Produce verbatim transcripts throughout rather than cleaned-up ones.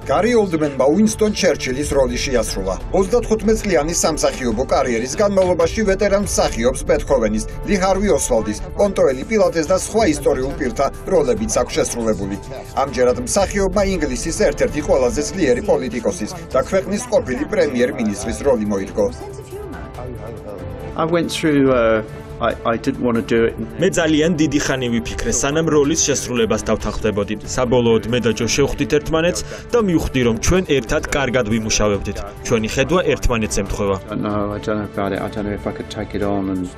Gary Oldmanმა უინსტონ ჩერჩილის როლი შეასრულა. ოცდათხუთმეტ წლიანი სამსახიობო კარიერის განმავლობაში ვეტერან მსახიობს ბეთჰოვენის, დი ჰარვი ოსვალდის, პონტოელი პილატეს და სხვა ისტორიულ პირთა როლებიც აქვს შესრულებული. ამჯერად მსახიობმა ინგლისის ერთ-ერთი ყველაზე ძლიერი პოლიტიკოსის და ქვეყნის ყოფილი პრემიერ-მინისტრის როლი მოირგო. I went through uh... I, I didn't want to do it. მე ძალიან დიდი ხანი ვიფიქრე, სანამ როლის შესრულებას დავთანხმდებოდი. საბოლოოდ მე და ჯო შევხვდით ერთმანეთს და მივხვდი, რომ ჩვენ ერთად კარგად ვიმუშავებდით. ჩვენი ხედვა ერთმანეთს ემთხვევა. No, I don't know about it. I don't know if I could take it on and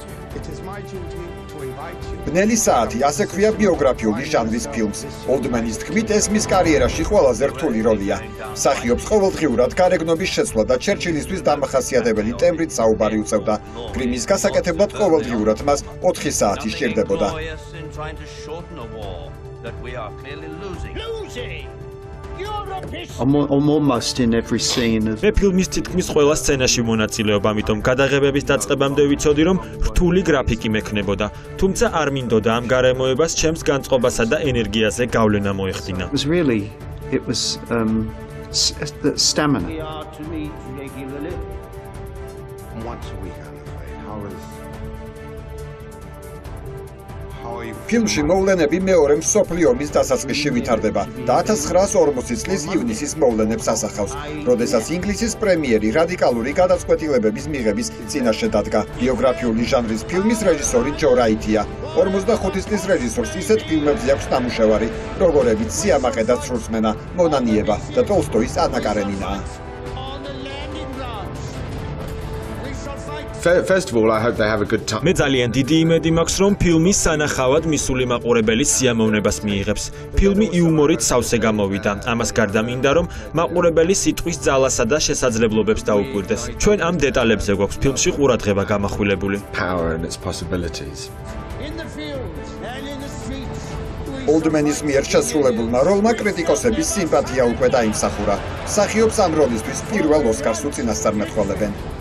ბნელი საათი ასე ქვია ბიოგრაფიული ჟანრის ფილმს. Oldmanis თქმით, ეს მის კარიერაში ყველაზე რთული როლია. მსახიობს ყოველდღიურად გარეგნობის შეცვლა და ჩერჩილისთვის დამახასიათებელი ტემბრით საუბარი უწევდა. გრიმის გასაკეთებლად ყოველდღიურად მას ოთხი საათი სჭირდებოდა. I'm, I'm almost in every scene. მე ფილმის თითქმის ყველა სცენაში მონაწილეობ, ამიტომ გადაღებების დაწყებამდე ვიცოდი, რომ რთული გრაფიკი მექნებოდა. თუმცა არ მინდოდა ამ გარემოებას ჩემს განწყობასა და ენერგიაზე გავლენა მოეხდინა. It was really, it was um, the stamina. ფილმში მოვლენები მეორე მსოფლიო ომის დასაწყისში ვითარდება და ათას ცხრაას ორმოცი წლის ივნისის მოვლენებს ასახავს, როდესაც ინგლისის პრემიერი რადიკალური გადაწყვეტილებების მიღების წინაშე დადგა. ბიოგრაფიული ჟანრის ფილმის რეჟისორი ჯო რაიტია. ორმოცდახუთი წლის რეჟისორს ისეთ ფილმებზე აქვს ნამუშევარი, როგორებიც სიამაყე და ცრურსმენა, მონანიება და ტოლსტოის ანა კარენინაა. First of all, I hope they have a good time. მე ძალიან დიდი იმედი მაქვს, რომ ფილმი სანახავად მისული მაყურებელის სიამოვნებას მიიღებს. ფილმი იუმორით სავსე გამოვიდა. ამას გარდა მინდა, რომ მაყურებელი სიტყვის ძალასა და შესაძლებლობებს დაუკვირდეს. ჩვენ ამ დეტალებზე გვაქვს ფილმში ყურადღება გამახვილებული. Power and its possibilities. Oldmanis მიერ შესრულებულმა როლმა კრიტიკოსების სიმპათია უკვე დაიმსახურა. მსახიობს ამ როლისთვის პირველ ოსკარს უწინასწარმეტყველებენ.